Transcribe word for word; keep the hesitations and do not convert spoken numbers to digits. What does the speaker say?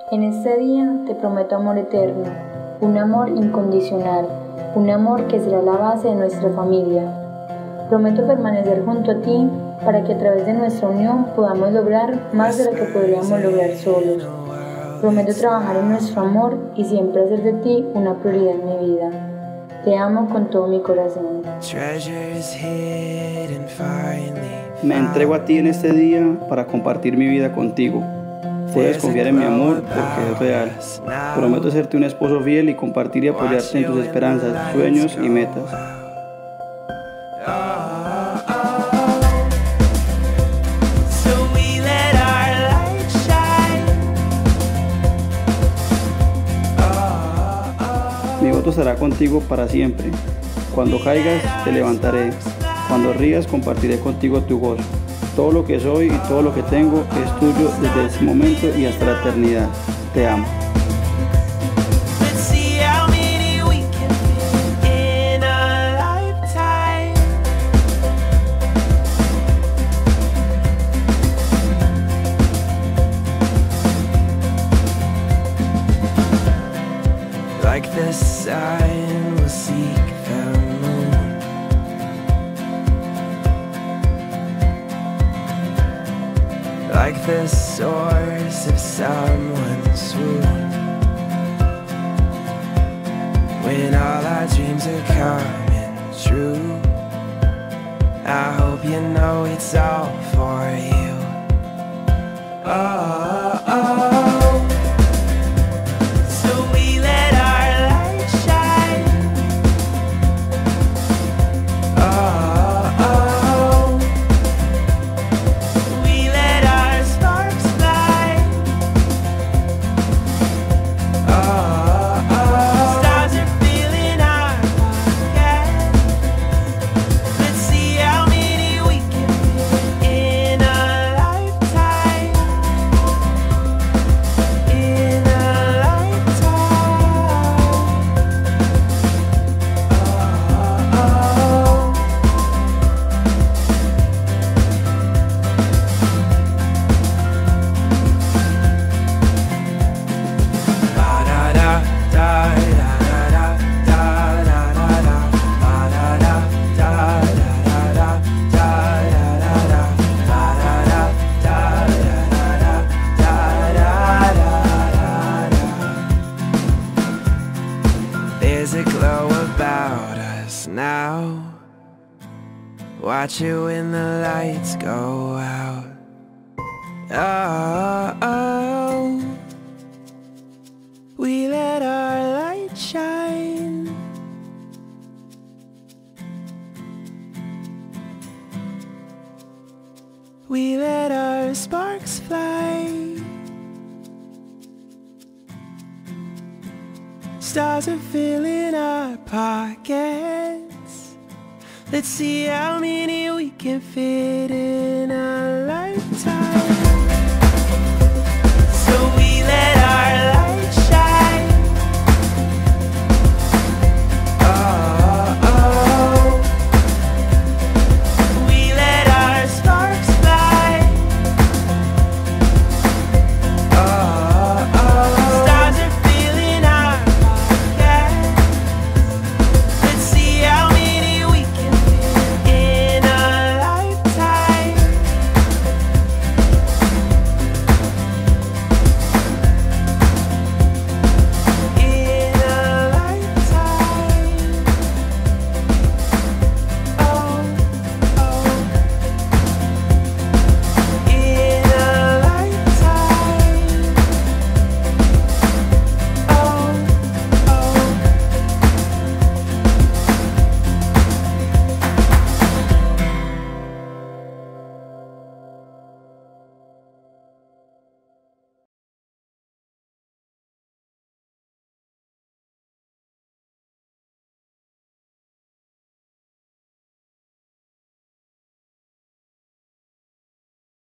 En este día te prometo amor eterno, un amor incondicional, un amor que será la base de nuestra familia. Prometo permanecer junto a ti para que a través de nuestra unión podamos lograr más de lo que podríamos lograr solos. Prometo trabajar en nuestro amor y siempre hacer de ti una prioridad en mi vida. Te amo con todo mi corazón. Me entrego a ti en este día para compartir mi vida contigo. Puedes confiar en mi amor porque es real. Prometo serte un esposo fiel y compartir y apoyarte en tus esperanzas, sueños y metas. Mi voto estará contigo para siempre. Cuando caigas, te levantaré. Cuando rías, compartiré contigo tu gozo. Todo lo que soy y todo lo que tengo es tuyo desde ese momento y hasta la eternidad. Te amo. Like the sun will seek the moon, like the source of someone's swoon. When all our dreams are coming true, I hope you know it's all for you. Oh, oh. There's a glow about us now. Watch it when the lights go out. Oh, oh. We let our light shine. We let our sparks fly. Stars are filling our pockets. Let's see how many we can fit in a lifetime.